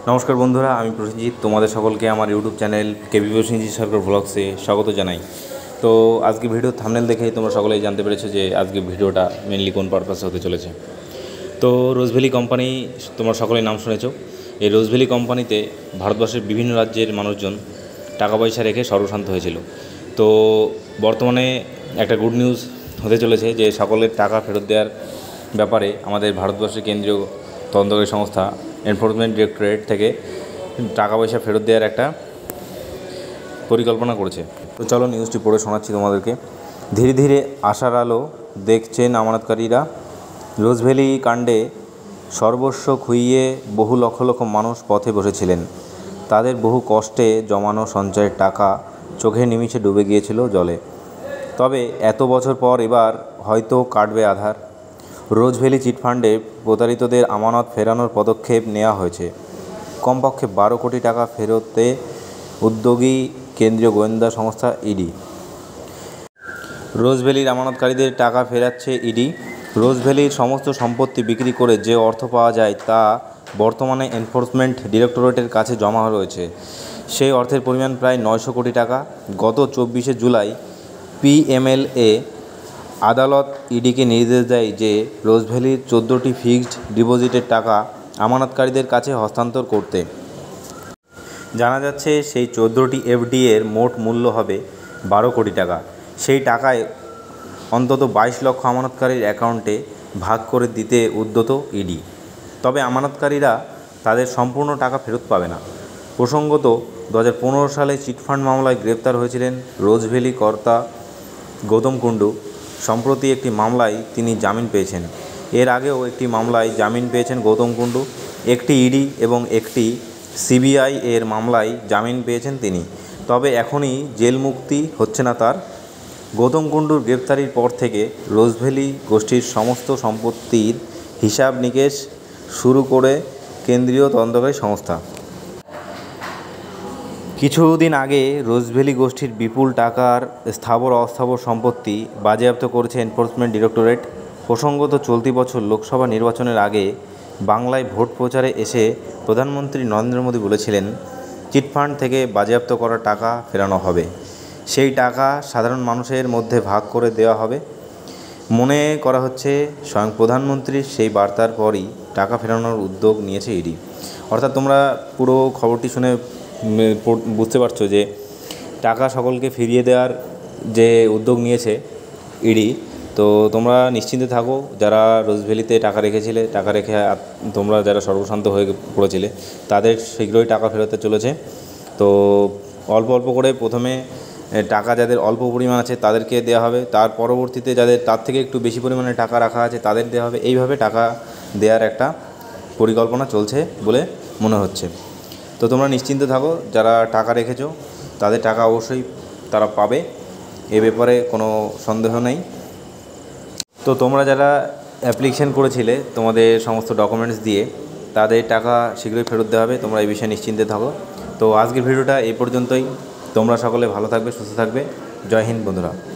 নমস্কার বন্ধুরা, আমি প্রসেনজিৎ। তোমাদের সকলকে আমার YouTube channel KB Prosenjit Sarkar ব্লগসে স্বাগত জানাই। তো আজকে ভিডিও থাম্বনেল দেখেই তোমরা সকলেই জানতে পেরেছো যে আজকে ভিডিওটা মেনলি কোন পারপাসে হতে চলেছে। তো রোজভ্যালি কোম্পানি, তোমরা সকলেই নাম শুনেছো। এই রোজভ্যালি কোম্পানিতে ভারতবর্ষের বিভিন্ন রাজ্যের মানুষজন টাকা পয়সা রেখে সর্বশান্ত হয়েছিল। তো বর্তমানে একটা গুড নিউজ হতে চলেছে যে সকলের টাকা ফেরত দেওয়ার ব্যাপারে আমাদের ভারতবর্ষের কেন্দ্রীয় তদন্তকারী সংস্থা এনফোর্সমেন্ট ডিরেক্টরেট থেকে টাকা পয়সা ফেরত দেওয়ার একটা পরিকল্পনা করেছে। তো চলো নিউজটি পড়ে শোনাচ্ছি তোমাদেরকে। ধীরে ধীরে আশার আলো দেখছেন আমানতকারীরা। রোজভ্যালি কাণ্ডে সর্বস্ব খুইয়ে বহু লক্ষ লক্ষ মানুষ পথে বসেছিলেন। তাদের বহু কষ্টে জমানো সঞ্চয়ের টাকা চোখের নিমিষে ডুবে গিয়েছিল জলে। তবে এত বছর পর এবার হয়তো কাটবে আধার। রোজভ্যালি চিটফান্ডে প্রতারিতদের আমানত ফেরানোর পদক্ষেপ নেওয়া হয়েছে। কমপক্ষে 12 কোটি টাকা ফেরতে উদ্যোগী কেন্দ্রীয় গোয়েন্দা সংস্থা ইডি। রোজভ্যালির আমানতকারীদের টাকা ফেরাচ্ছে ইডি। রোজভ্যালির সমস্ত সম্পত্তি বিক্রি করে যে অর্থ পাওয়া যায় তা বর্তমানে এনফোর্সমেন্ট ডিরেক্টরেটের কাছে জমা রয়েছে। সেই অর্থের পরিমাণ প্রায় 900 কোটি টাকা। গত 24শে জুলাই পিএমএলএ আদালত ইডিকে নির্দেশ দেয় যে রোজভ্যালির 14টি ফিক্সড ডিপোজিটের টাকা আমানতকারীদের কাছে হস্তান্তর করতে। জানা যাচ্ছে সেই 14টি এফডি এর মোট মূল্য হবে 12 কোটি টাকা। সেই টাকায় অন্তত 22 লক্ষ আমানতকারীর অ্যাকাউন্টে ভাগ করে দিতে উদ্যত ইডি। তবে আমানতকারীরা তাদের সম্পূর্ণ টাকা ফেরত পাবে না। প্রসঙ্গত 2015 সালে চিটফান্ড মামলায় গ্রেপ্তার হয়েছিলেন রোজভ্যালি কর্তা গৌতম কুণ্ডু। সম্প্রতি একটি মামলায় তিনি জামিন পেয়েছেন। এর আগেও একটি মামলায় জামিন পেয়েছেন গৌতম কুণ্ডু। একটি ইডি এবং একটি সিবিআই এর মামলায় জামিন পেয়েছেন তিনি। তবে এখনই জেল মুক্তি হচ্ছে না তার। গৌতম কুণ্ডুর গ্রেপ্তারির পর থেকে রোজভ্যালি গোষ্ঠীর সমস্ত সম্পত্তির হিসাব নিকেশ শুরু করে কেন্দ্রীয় তদন্তকারী সংস্থা। কিছুদিন আগে রোজভ্যালি গোষ্ঠীর বিপুল টাকার স্থাবর অস্থাবর সম্পত্তি বাজেয়াপ্ত করেছে এনফোর্সমেন্ট ডিরেক্টরেট। প্রসঙ্গত চলতি বছর লোকসভা নির্বাচনের আগে বাংলায় ভোট প্রচারে এসে প্রধানমন্ত্রী নরেন্দ্র মোদী বলেছিলেন চিটফান্ড থেকে বাজেয়াপ্ত করা টাকা ফেরানো হবে। সেই টাকা সাধারণ মানুষের মধ্যে ভাগ করে দেওয়া হবে। মনে করা হচ্ছে স্বয়ং প্রধানমন্ত্রীর সেই বার্তার পরই টাকা ফেরানোর উদ্যোগ নিয়েছে ইডি। অর্থাৎ তোমরা পুরো খবরটি শুনে বুঝতে পারছো যে টাকা সকলকে ফিরিয়ে দেওয়ার যে উদ্যোগ নিয়েছে ইডি। তো তোমরা নিশ্চিন্তে থাকো, যারা রোজভ্যালিতে টাকা রেখেছিলে, টাকা রেখে তোমরা যারা সর্বশান্ত হয়ে পড়েছিলে তাদের শীঘ্রই টাকা ফেরতে চলেছে। তো অল্প অল্প করে প্রথমে টাকা যাদের অল্প পরিমাণ আছে তাদেরকে দেওয়া হবে, তার পরবর্তীতে যাদের তার থেকে একটু বেশি পরিমাণে টাকা রাখা আছে তাদের দেওয়া হবে। এইভাবে টাকা দেওয়ার একটা পরিকল্পনা চলছে বলে মনে হচ্ছে। তো তোমরা নিশ্চিন্ত থাকো, যারা টাকা রেখেছো তাদের টাকা অবশ্যই তারা পাবে, এ ব্যাপারে কোনো সন্দেহ নেই। তো তোমরা যারা অ্যাপ্লিকেশন করেছিলে তোমাদের সমস্ত ডকুমেন্টস দিয়ে, তাদের টাকা শীঘ্রই ফেরত দেওয়া হবে, তোমরা এই বিষয়ে নিশ্চিন্তে থাকো। তো আজকের ভিডিওটা এই পর্যন্তই। তোমরা সকলে ভালো থাকবে, সুস্থ থাকবে। জয় হিন্দ বন্ধুরা।